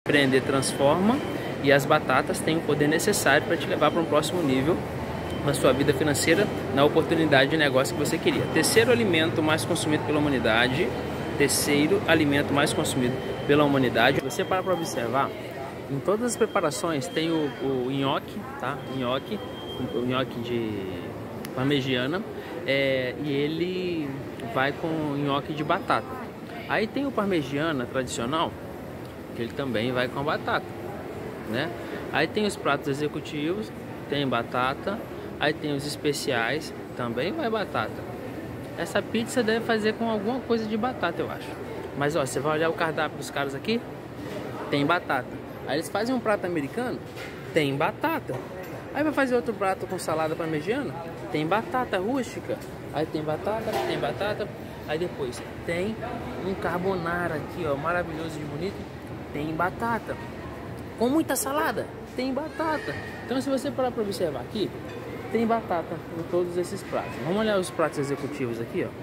Empreender transforma, e as batatas têm o poder necessário para te levar para um próximo nível na sua vida financeira, na oportunidade de negócio que você queria. Terceiro alimento mais consumido pela humanidade. Terceiro alimento mais consumido pela humanidade. Você para observar, em todas as preparações tem o nhoque, tá? O nhoque de parmegiana, e ele vai com nhoque de batata. Aí tem o parmegiana tradicional, que ele também vai com batata, né? Aí tem os pratos executivos, tem batata. Aí tem os especiais, também vai batata. Essa pizza deve fazer com alguma coisa de batata, eu acho. Mas ó, você vai olhar o cardápio dos caras aqui, tem batata. Aí eles fazem um prato americano, tem batata. Aí vai fazer outro prato com salada parmegiana, tem batata rústica. Aí tem batata, tem batata. Aí depois tem um carbonara aqui, ó, maravilhoso e bonito, tem batata. Com muita salada, tem batata. Então se você parar para observar aqui, tem batata em todos esses pratos. Vamos olhar os pratos executivos aqui, ó.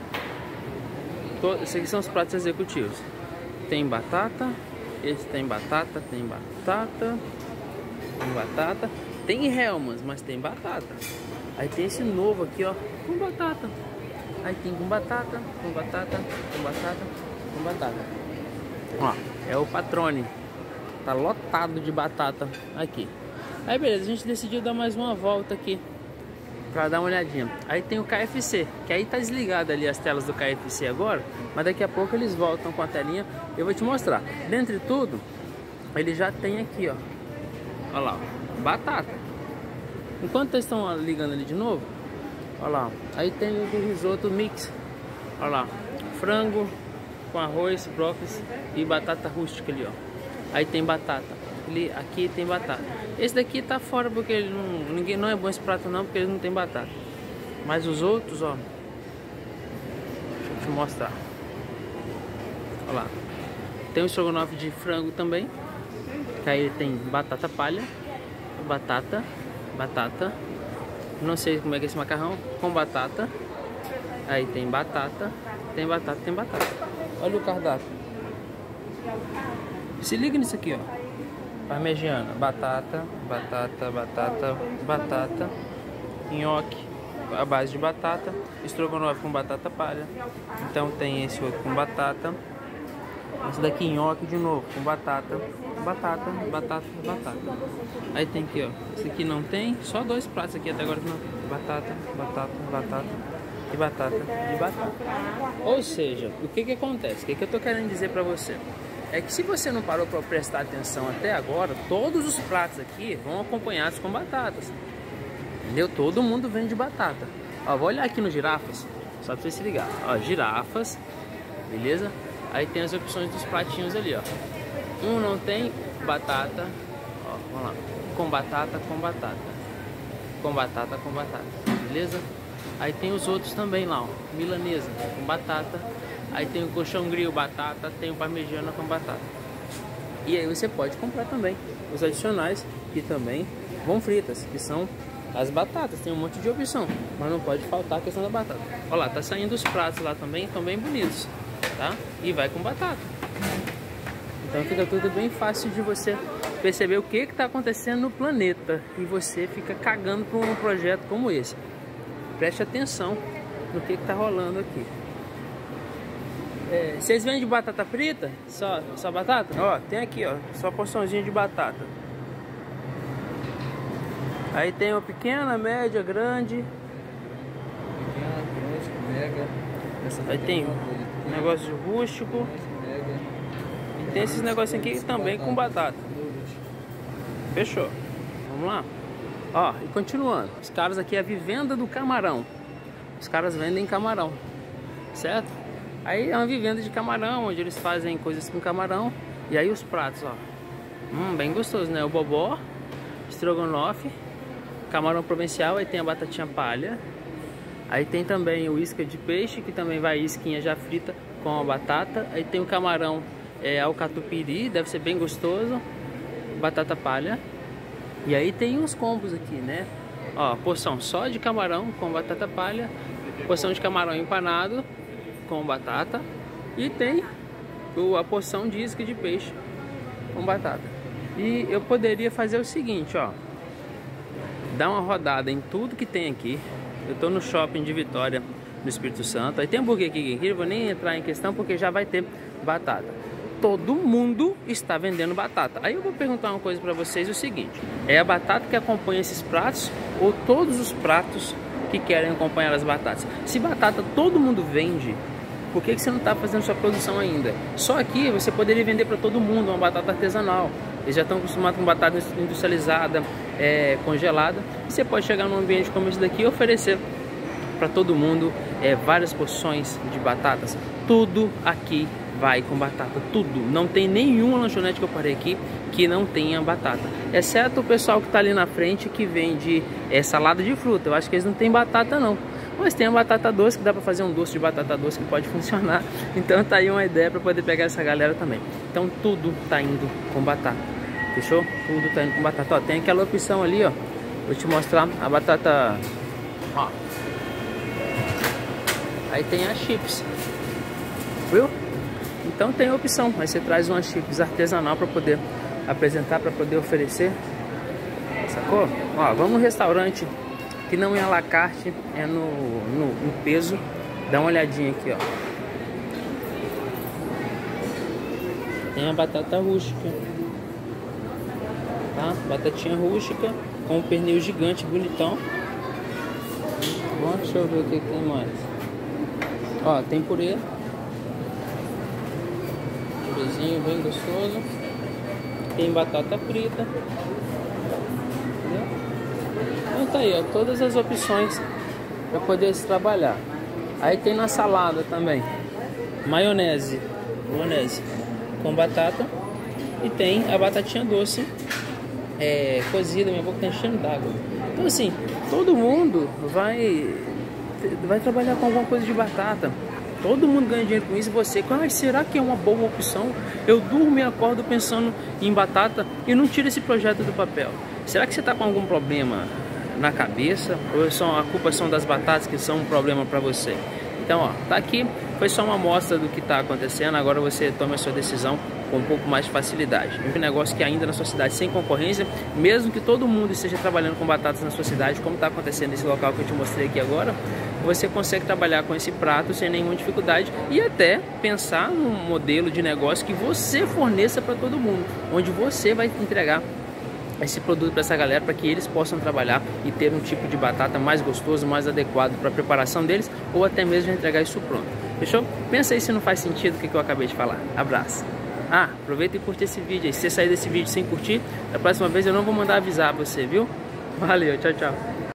Esses aqui são os pratos executivos. Tem batata, esse tem batata, tem batata, tem batata. Tem Hellmann's, mas tem batata. Aí tem esse novo aqui, ó, com batata. Aí tem com batata, com batata, com batata, com batata. Ó, é o Patrone. Tá lotado de batata aqui. Aí beleza, a gente decidiu dar mais uma volta aqui pra dar uma olhadinha. Aí tem o KFC, que aí tá desligado ali as telas do KFC agora, mas daqui a pouco eles voltam com a telinha. Eu vou te mostrar. Dentre tudo, ele já tem aqui, ó. Olha lá, ó, batata. Enquanto eles estão ligando ali de novo, olha lá, aí tem o do risoto mix. Olha lá, frango com arroz, brócolis e batata rústica ali, ó. Aí tem batata. Aqui tem batata. Esse daqui tá fora porque ele não é bom esse prato não, porque ele não tem batata. Mas os outros, ó, deixa eu te mostrar. Olha lá. Tem o estrogonofe de frango também. Que aí tem batata palha, batata. Não sei como é que é esse macarrão. Com batata. Aí tem batata. Tem batata, tem batata. Olha o cardápio. Se liga nisso aqui, ó. Parmegiana, batata, nhoque à base de batata, estrogonofe com batata palha. Então tem esse outro com batata. Esse daqui nhoque de novo com batata. Aí tem aqui, ó. Esse aqui não tem, só dois pratos aqui até agora que não. Batata e batata. Ou seja, o que acontece? O que eu tô querendo dizer pra você? É que se você não parou para prestar atenção até agora, todos os pratos aqui vão acompanhados com batatas. Entendeu? Todo mundo vende batata. Ó, vou olhar aqui no girafas, só para você se ligar. Ó, girafas, beleza? Aí tem as opções dos pratinhos ali, ó. Um não tem batata, ó, vamos lá. Com batata, beleza? Aí tem os outros também lá, ó. Milanesa com batata. Aí tem o colchão grill batata, tem o parmegiana com batata. E aí você pode comprar também os adicionais, que também vão fritas, que são as batatas. Tem um monte de opção, mas não pode faltar a questão da batata. Olha lá, tá saindo os pratos lá também, estão bem bonitos, tá? E vai com batata. Então fica tudo bem fácil de você perceber o que está acontecendo no planeta. E você fica cagando por um projeto como esse. Preste atenção no que está rolando aqui. Vocês vendem batata frita? Só batata? Ó, tem aqui, ó, só porçãozinha de batata. Aí tem uma pequena, média, grande. Mega. Aí tem um negócio de rústico. E tem esses negocinhos aqui também com batata. Fechou. Vamos lá. Ó, e continuando. Os caras aqui é a vivenda do camarão. Os caras vendem camarão, certo? Aí é uma vivenda de camarão, onde eles fazem coisas com camarão. E aí os pratos, ó. Bem gostoso, né? O bobó, estrogonofe, camarão provincial. Aí tem a batatinha palha. Aí tem também o isca de peixe, que também vai isquinha já frita com a batata. Aí tem o camarão alcatupiri, deve ser bem gostoso. Batata palha. E aí tem uns combos aqui, né? Ó, porção só de camarão com batata palha. Porção de camarão empanado com batata. E tem a porção de isca de peixe com batata. E eu poderia fazer o seguinte, ó, dar uma rodada em tudo que tem aqui. Eu tô no shopping de Vitória, no Espírito Santo. Aí tem Burger King aqui, eu vou nem entrar em questão porque já vai ter batata. Todo mundo está vendendo batata. Aí eu vou perguntar uma coisa para vocês, o seguinte: é a batata que acompanha esses pratos ou todos os pratos que querem acompanhar as batatas? Se batata todo mundo vende, por que você não está fazendo sua produção ainda? Só aqui você poderia vender para todo mundo uma batata artesanal. Eles já estão acostumados com batata industrializada, congelada. E você pode chegar num ambiente como esse daqui e oferecer para todo mundo várias porções de batatas. Tudo aqui vai com batata, tudo. Não tem nenhuma lanchonete que eu parei aqui que não tenha batata, exceto o pessoal que está ali na frente que vende salada de fruta. Eu acho que eles não tem batata não, mas tem a batata doce, que dá para fazer um doce de batata doce que pode funcionar. Então tá aí uma ideia para poder pegar essa galera também. Então tudo tá indo com batata, fechou? Tudo tá indo com batata. Ó, tem aquela opção ali, ó, vou te mostrar a batata, ó. Aí tem as chips, viu? Então tem a opção, aí você traz uma chips artesanal para poder apresentar, para poder oferecer, sacou? Ó, vamos no restaurante que não é à la carte, é no peso. Dá uma olhadinha aqui, ó. Tem a batata rústica, tá? Batatinha rústica com um pernil gigante, bonitão. Bom, deixa eu ver o que tem mais. Ó, tem purê. Purezinho bem gostoso. Tem batata frita. Entendeu? Então tá aí, ó, todas as opções para poder se trabalhar. Aí tem na salada também maionese com batata. E tem a batatinha doce cozida. Minha boca tá enchendo d'água. Então assim, todo mundo vai trabalhar com alguma coisa de batata. Todo mundo ganha dinheiro com isso. Você, será que é uma boa opção? Eu durmo e acordo pensando em batata e não tiro esse projeto do papel. Será que você está com algum problema na cabeça? Ou a culpa são das batatas que são um problema para você? Então, ó, tá aqui. Foi só uma amostra do que está acontecendo. Agora você toma a sua decisão com um pouco mais de facilidade. Um negócio que ainda na sua cidade, sem concorrência, mesmo que todo mundo esteja trabalhando com batatas na sua cidade, como está acontecendo nesse local que eu te mostrei aqui agora, você consegue trabalhar com esse prato sem nenhuma dificuldade e até pensar num modelo de negócio que você forneça para todo mundo, onde você vai entregar esse produto para essa galera, para que eles possam trabalhar e ter um tipo de batata mais gostoso, mais adequado para a preparação deles, ou até mesmo entregar isso pronto. Fechou? Pensa aí se não faz sentido o que eu acabei de falar. Abraço. Ah, aproveita e curte esse vídeo aí. Se você sair desse vídeo sem curtir, da próxima vez eu não vou mandar avisar você, viu? Valeu, tchau, tchau.